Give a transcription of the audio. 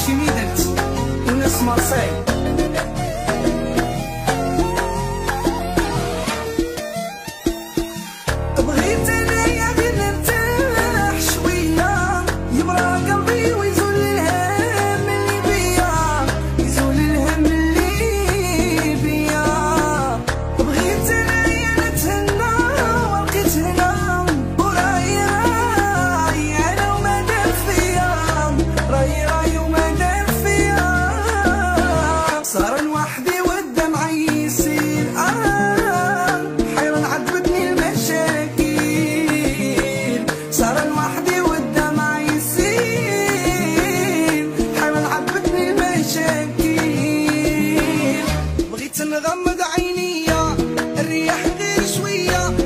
داكشي اللي درت وناس مارساي. بغيت انايا غير نرتاح شويه، يبرا قلبي ويزول الهم اللي بيا، يزول الهم اللي بيا. بغيت انايا نتهنى ولقيت هنا وراي انا وما دار فيا، راي وما دار فيا. صار لوحدي والدمع يسيل حيران عذبتني المشاكل. صار لوحدي والدمع يسيل حيران عذبتني المشاكل. بغيت نغمض عينيا الرياح غير شويه،